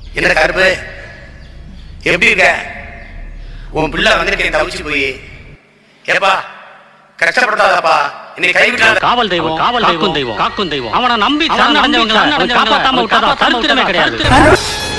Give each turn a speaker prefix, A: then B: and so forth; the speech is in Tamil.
A: என்ன கருப்பு எப்படி இருக்க? உன் பிள்ளை வந்துட்டு தவிச்சு போய் ஏப்பா கஷ்டப்படாதப்பா. காவல் தெய்வம், காவல் தெய்வம், காக்கும் தெய்வம். அவனை நம்பி சரணடைஞ்சவங்களை காப்பாத்தாம விட்டதா சரித்திரமே கிடையாது.